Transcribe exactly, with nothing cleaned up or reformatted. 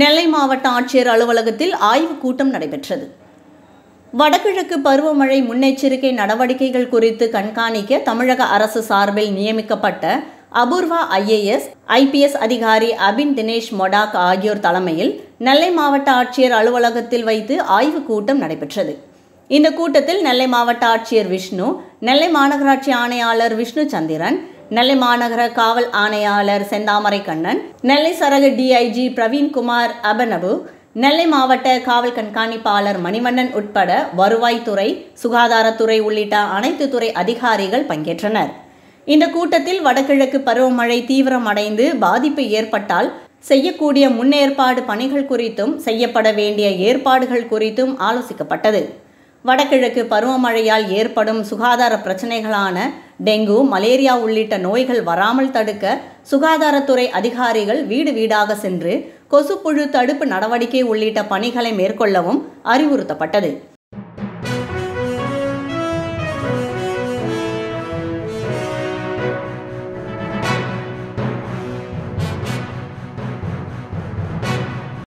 நெல்லை மாவட்ட ஆட்சியர் அலுவலகத்தில் ஆய்வுக் கூட்டம் நடைபெற்றது. வடகிழக்கு பருவமழை முன்னெச்சரிக்கை நடவடிக்கைகள் குறித்து கண்காணிக்க தமிழக அரசு சார்பில் நியமிக்கப்பட்ட Apoorva IAS, I P S அதிகாரி அபின் தினேஷ் மொடாக் ஆகியோர் தலைமையில் நெல்லை மாவட்ட ஆட்சியர் அலுவலகத்தில் வைத்து ஆய்வுக் கூட்டம் நடைபெற்றது. இந்த கூட்டத்தில் நெல்லை மாவட்ட ஆட்சியர் விஷ்ணு, நெல்லை மாநகராட்சி ஆணையாளர் விஷ்ணு சந்திரன், நெல்லை மாநகர காவல் ஆணையாளர் செந்தாமரை கண்ணன், நெல்லை சரக டி ஐ ஜி பிரவீன்குமார் அபனபு, நெல்லை மாவட்ட காவல் கண்காணிப்பாளர் மணிவண்ணன் உட்பட வருவாய்த்துறை, சுகாதாரத்துறை உள்ளிட்ட அனைத்து துறை அதிகாரிகள் பங்கேற்றனர். இந்த கூட்டத்தில் வடகிழக்கு பருவமழை தீவிரமடைந்து பாதிப்பு ஏற்பட்டால் செய்யக்கூடிய முன்னேற்பாடு பணிகள் குறித்தும் செய்யப்பட வேண்டிய ஏற்பாடுகள் குறித்தும் ஆலோசிக்கப்பட்டது. வடகிழக்கு பருவமழையால் ஏற்படும் சுகாதார பிரச்சனைகளான டெங்கு, மலேரியா உள்ளிட்ட நோய்கள் வராமல் தடுக்க சுகாதாரத்துறை அதிகாரிகள் வீடு வீடாக சென்று கொசுப்புழு தடுப்பு நடவடிக்கை உள்ளிட்ட பணிகளை மேற்கொள்ளவும் அறிவுறுத்தப்பட்டது.